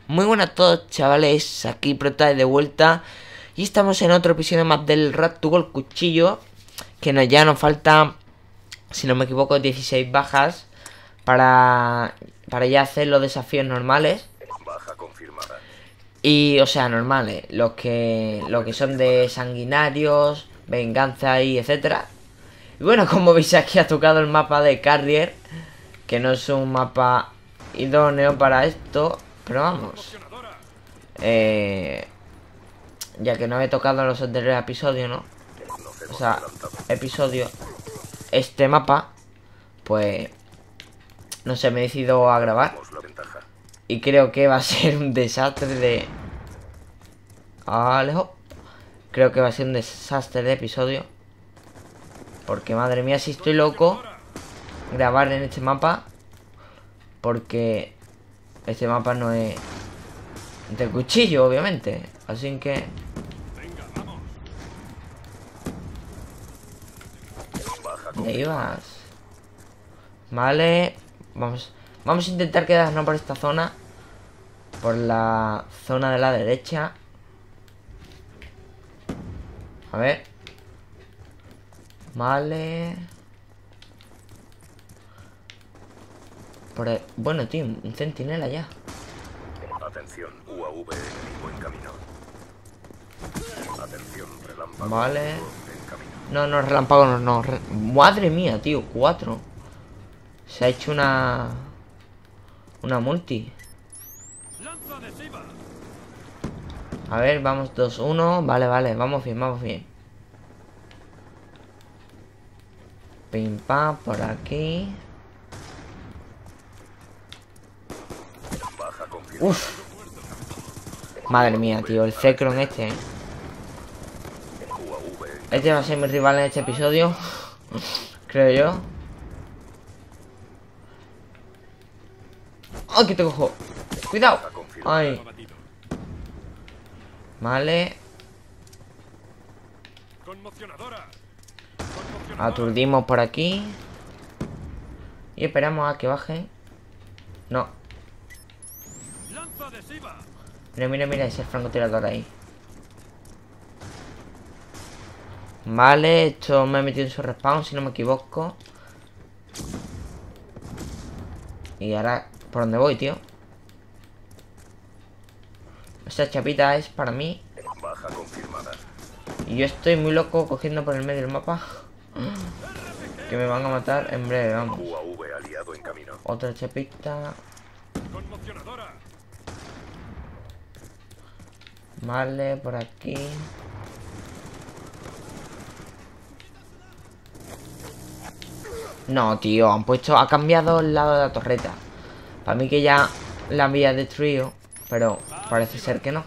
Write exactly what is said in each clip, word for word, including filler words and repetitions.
Muy buenas a todos, chavales, aquí Prota de vuelta. Y estamos en otro episodio más del Rat to Gold Cuchillo. Que nos, ya nos falta, si no me equivoco, dieciséis bajas Para, para ya hacer los desafíos normales. Baja confirmada. Y, o sea, normales, los que, los que son de sanguinarios, venganza y etcétera. Y bueno, como veis aquí ha tocado el mapa de Carrier, que no es un mapa idóneo para esto, pero vamos, eh, ya que no había tocado en los anteriores episodios, ¿no? O sea, episodio este mapa, pues no sé, me he decidido a grabar. Y creo que va a ser un desastre de... Alejo. Creo que va a ser un desastre de episodio. Porque madre mía, si estoy loco grabar en este mapa. Porque este mapa no es de cuchillo, obviamente. Así que... ¿Dónde ibas? Vale. Vamos, vamos a intentar quedarnos por esta zona. Por la zona de la derecha. A ver. Vale. Por el... Bueno, tío, un centinela ya. Atención, U A V enemigo en camino. Atención, relámpago. Vale. En camino. No, no, relámpago no, no. Re... Madre mía, tío, cuatro. Se ha hecho una... Una multi. A ver, vamos, dos, uno. Vale, vale, vamos bien, vamos bien. Pim pam, por aquí. Uf. Madre mía, tío, el Zekrom este, ¿eh? Este va a ser mi rival en este episodio. Creo yo. ¡Ay, que te cojo! ¡Cuidado! ¡Ay! Vale. Aturdimos por aquí. Y esperamos a que baje. No. Mira, mira, mira ese francotirador ahí. Vale, esto me he metido en su respawn, si no me equivoco. Y ahora, ¿por dónde voy, tío? Esa chapita es para mí. Baja confirmada. Y yo estoy muy loco cogiendo por el medio del mapa. Que me van a matar en breve, vamos. U A V aliado en camino. Otra chapita. Vale, por aquí. No, tío, han puesto... Ha cambiado el lado de la torreta. Para mí que ya la había destruido. Pero parece ser que no.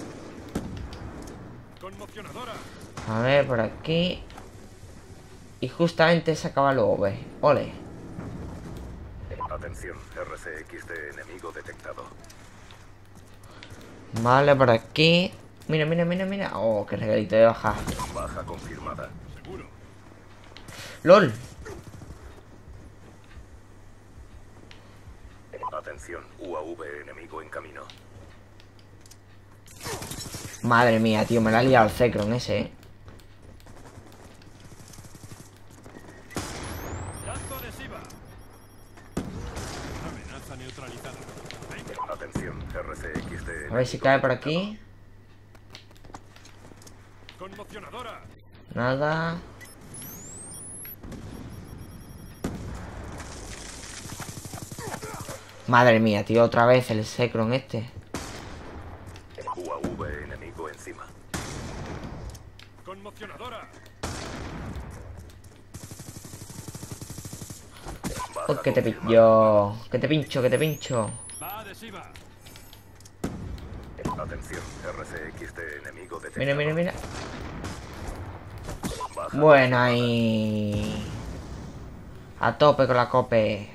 A ver, por aquí. Y justamente se acaba el O V. Ole. Atención, R C X de enemigo detectado. Vale, por aquí. Mira, mira, mira, mira. Oh, qué regalito de baja. Baja confirmada. Seguro. LOL. Atención, U A V enemigo en camino. Madre mía, tío, me la ha liado el Zekrom ese, eh. Atención, R C X de A ver si cae por aquí. Nada. Madre mía, tío, otra vez el Zekrom este. U A V enemigo encima. Oh, que te pillo. Que te pincho, que te pincho. Atención, R C X de enemigo detectado. Mira, mira, mira. Baja. Bueno, ahí. A tope con la cope.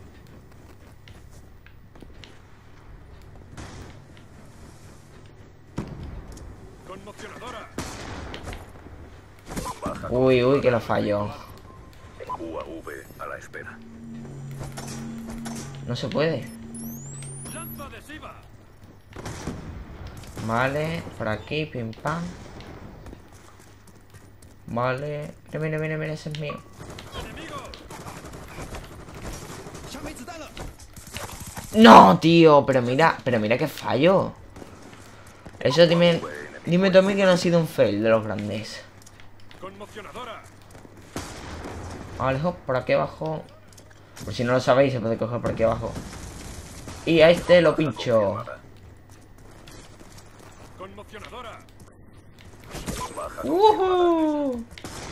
Baja. Uy, uy, que lo falló. U A V a la espera. No se puede. Vale, por aquí, pim pam. Vale. Mira, mira, mira, mira, ese es mío. No, tío, pero mira, pero mira qué fallo. Eso dime, dime tú a mí que no ha sido un fail de los grandes. Vale, por aquí abajo. Por si no lo sabéis, se puede coger por aquí abajo. Y a este lo pincho. Uh-huh.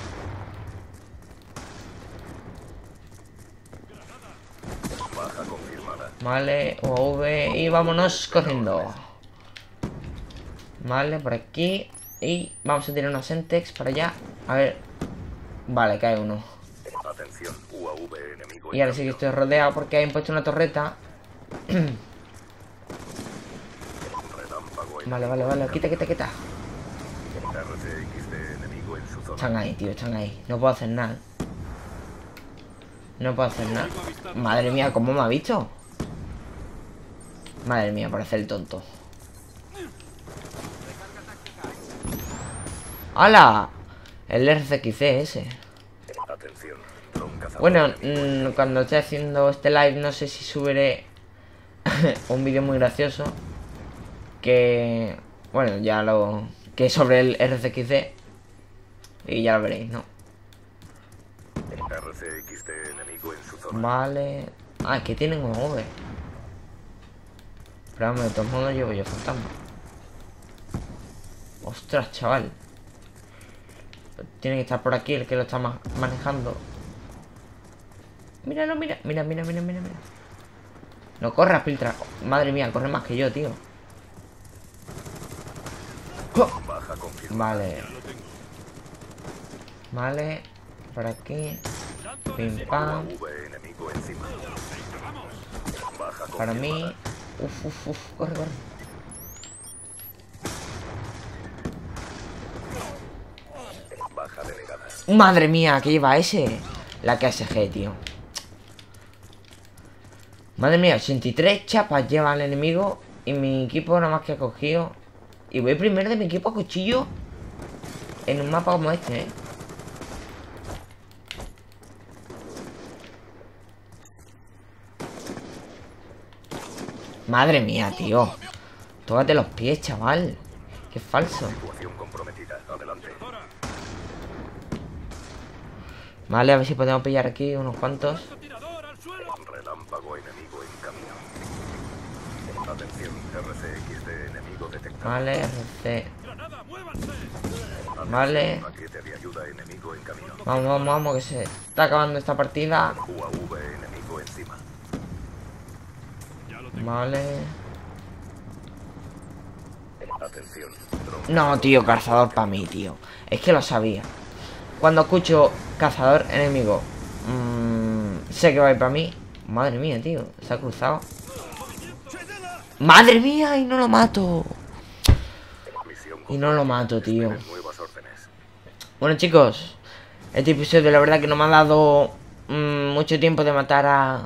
Vale, U A V y vámonos corriendo. Vale, por aquí. Y vamos a tirar unos Sentex para allá. A ver. Vale, cae uno. Atención, U A V enemigo. Y ahora sí que estoy rodeado porque han puesto una torreta. Vale, vale, vale. Quita, quita, quita. Están ahí, tío, están ahí. No puedo hacer nada. No puedo hacer nada. Madre mía, ¿cómo me ha visto? Madre mía, por hacer el tonto. ¡Hala! El R C X C ese. Bueno, mmm, cuando esté haciendo este live no sé si subiré un vídeo muy gracioso. Que... Bueno, ya lo... Que es sobre el R C X C. Y ya lo veréis, ¿no? Vale. Ah, es que tienen un O V. Pero vamos, de todos modos llevo yo fantasma. Ostras, chaval. Tiene que estar por aquí el que lo está ma manejando. Míralo, mira, mira, mira, mira, mira, mira. No corras, Piltra. Madre mía, corre más que yo, tío. ¡Oh! Vale. Vale. Por aquí. Pim pam. Para mí. Uf, uf, uf. Corre, corre. Madre mía, que lleva ese. La K S G, tío. Madre mía, ochenta y tres chapas lleva el enemigo. Y mi equipo nada más que ha cogido. Y voy primero de mi equipo a cuchillo. En un mapa como este, eh. Madre mía, tío. Tócate los pies, chaval. Qué falso. Vale, a ver si podemos pillar aquí unos cuantos. Vale, R C. Vale. Vamos, vamos, vamos, que se está acabando esta partida. Vale. No, tío, cazador para mí, tío. Es que lo sabía. Cuando escucho cazador enemigo, mmm, sé que va a ir para mí. Madre mía, tío. Se ha cruzado. ¡Madre mía! Y no lo mato. Y no lo mato, tío. Bueno, chicos, este episodio la verdad que no me ha dado mmm, mucho tiempo de matar a,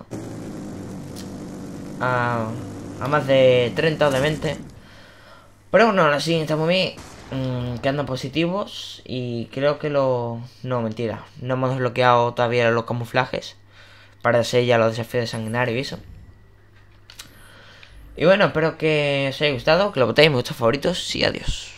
a a más de treinta o de veinte. Pero bueno, ahora sí, estamos bien. Mmm, quedando positivos. Y creo que lo... No, mentira. No hemos desbloqueado todavía los camuflajes para hacer ya los desafíos de sanguinario y eso. Y bueno, espero que os haya gustado, que lo votéis en vuestros favoritos y adiós.